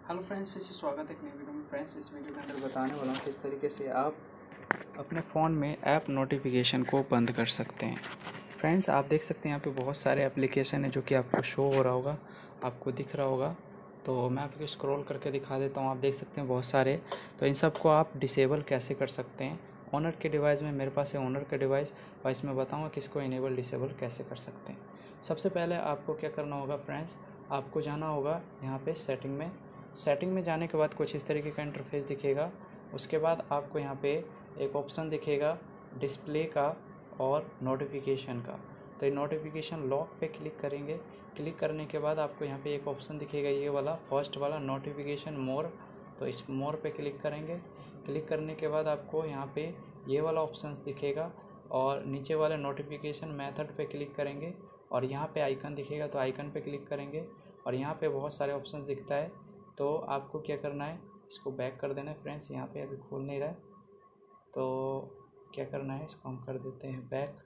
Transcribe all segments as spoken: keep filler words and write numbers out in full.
Hello friends, फिर से स्वागत है एक नई वीडियो में। फ्रेंड्स, इस वीडियो के अंदर बताने वाला हूँ किस तरीके से आप अपने फ़ोन में ऐप नोटिफिकेशन को बंद कर सकते हैं। फ्रेंड्स, आप देख सकते हैं यहाँ पे बहुत सारे एप्लीकेशन है जो कि आपको शो हो रहा होगा, आपको दिख रहा होगा। तो मैं आपको स्क्रॉल करके दिखा देता हूँ। आप देख सकते हैं बहुत सारे। तो इन सब को आप डिसेबल कैसे कर सकते हैं। ओनर के डिवाइस में मेरे पास है ओनर का डिवाइस, और इसमें बताऊँगा कि इसको इनेबल डिसेबल कैसे कर सकते हैं। सबसे पहले आपको क्या करना होगा फ्रेंड्स, आपको जाना होगा यहाँ पे सेटिंग में। सेटिंग में जाने के बाद कुछ इस तरीके का इंटरफेस दिखेगा। उसके बाद आपको यहाँ पे एक ऑप्शन दिखेगा डिस्प्ले का और नोटिफिकेशन का। तो ये नोटिफिकेशन लॉक पे क्लिक करेंगे। क्लिक करने के बाद आपको यहाँ पे एक ऑप्शन दिखेगा, ये वाला फर्स्ट वाला नोटिफिकेशन मोर। तो इस मोर पे क्लिक करेंगे। क्लिक करने के बाद आपको यहाँ पे ये वाला ऑप्शन दिखेगा, और नीचे वाले नोटिफिकेशन मेथड पे क्लिक करेंगे, और यहाँ पे आइकन दिखेगा तो आइकन पे क्लिक करेंगे, और यहाँ पे बहुत सारे ऑप्शन दिखता है। तो आपको क्या करना है, इसको बैक कर देना है। फ्रेंड्स, यहाँ पे अभी खोल नहीं रहा है, तो क्या करना है, इसको हम कर देते हैं बैक।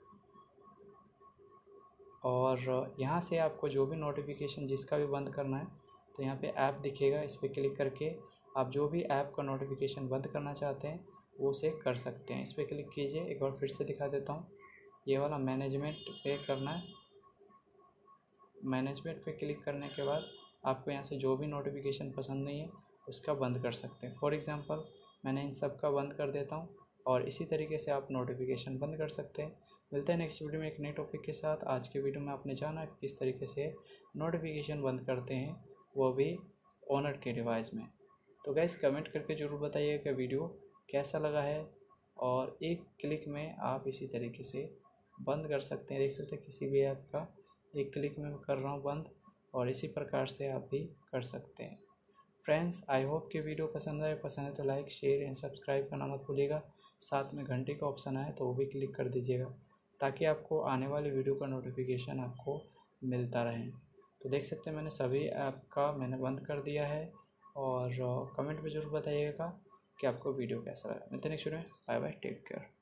और यहाँ से आपको जो भी नोटिफिकेशन जिसका भी बंद करना है, तो यहाँ पे ऐप दिखेगा, इस पर क्लिक करके आप जो भी ऐप का नोटिफिकेशन बंद करना चाहते हैं वो उसे कर सकते हैं। इस पर क्लिक कीजिए। एक बार फिर से दिखा देता हूँ, ये वाला मैनेजमेंट पे करना है। मैनेजमेंट पे क्लिक करने के बाद आपको यहाँ से जो भी नोटिफिकेशन पसंद नहीं है उसका बंद कर सकते हैं। फॉर एग्ज़ाम्पल, मैंने इन सब का बंद कर देता हूँ, और इसी तरीके से आप नोटिफिकेशन बंद कर सकते हैं। मिलते हैं नेक्स्ट वीडियो में एक नए टॉपिक के साथ। आज के वीडियो में आपने जाना कि किस तरीके से नोटिफिकेशन बंद करते हैं, वो भी ओनर के डिवाइस में। तो गाइस, कमेंट करके ज़रूर बताइएगा कि वीडियो कैसा लगा है, और एक क्लिक में आप इसी तरीके से बंद कर सकते हैं। देख सकते हैं किसी भी ऐप का एक क्लिक में कर रहा हूँ बंद, और इसी प्रकार से आप भी कर सकते हैं। फ्रेंड्स, आई होप कि वीडियो पसंद आए। पसंद है तो लाइक शेयर एंड सब्सक्राइब करना मत भूलिएगा। साथ में घंटे का ऑप्शन आए तो वो भी क्लिक कर दीजिएगा, ताकि आपको आने वाली वीडियो का नोटिफिकेशन आपको मिलता रहे। तो देख सकते हैं मैंने सभी ऐप का मैंने बंद कर दिया है, और कमेंट में ज़रूर बताइएगा कि आपको वीडियो कैसा लगा। मिलते हैं नेक्स्ट वीडियो में। Bye bye, take care.